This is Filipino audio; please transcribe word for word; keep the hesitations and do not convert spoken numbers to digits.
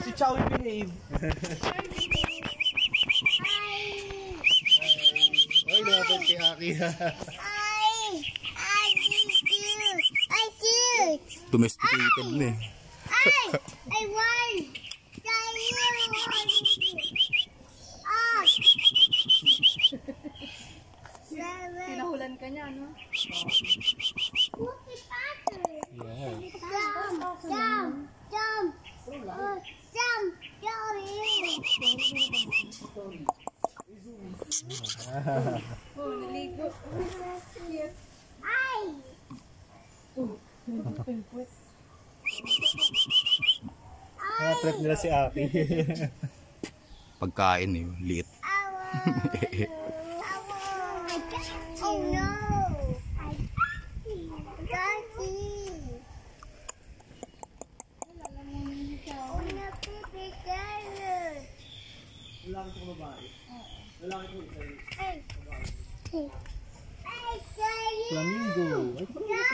Si Chow will behave. Ay, lumapit kay Aki. Ay! Ay, cute! Ay, cute! Domesticated na eh. Ay! I want! Ah! Pinahulan ka niya, no? Yeah. Jump! Jump! Jump! Oh, jump! Oh, naligo. Ay! Mga trip nila si Aki. Pagkain eh, liit. Oh no! I got it! Oh no, baby girl! Lalaki ko babae. Lalaki ko isa. Hey! Hey! Hey, Flamingo.